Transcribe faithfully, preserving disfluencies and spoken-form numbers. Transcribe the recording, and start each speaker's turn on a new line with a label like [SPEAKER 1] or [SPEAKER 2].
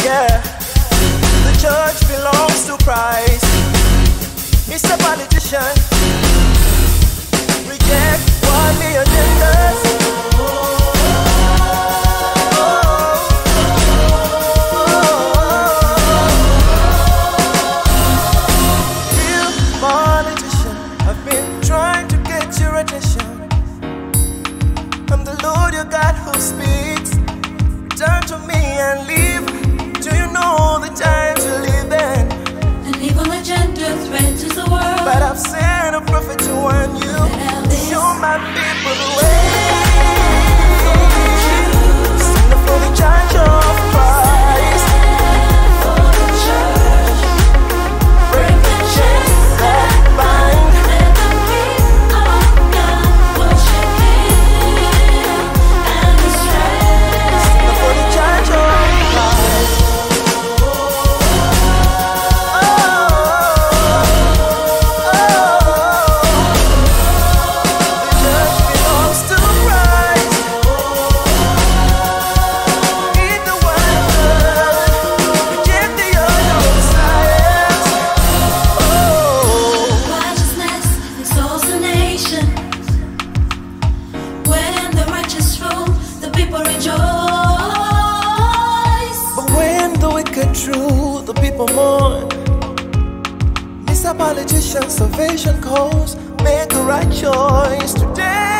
[SPEAKER 1] yeah. The church belongs to Christ. He's a politician. Reject worldly agendas. Real politician, I've been trying to get your attention. I'm the Lord your God who speaks. Turn to me and leave. Do you know the times we live in?
[SPEAKER 2] An evil agenda threatens the world,
[SPEAKER 1] but I've sent a prophet to warn you. Show my people the way. Stand up for the church of Christ.
[SPEAKER 2] for the church.
[SPEAKER 1] Break the chains that bind.
[SPEAKER 2] Let the people of God worship Him and His strength.
[SPEAKER 1] Stand up for the church of Christ. True, the people mourn. Mister Politician, salvation calls. Make the right choice today.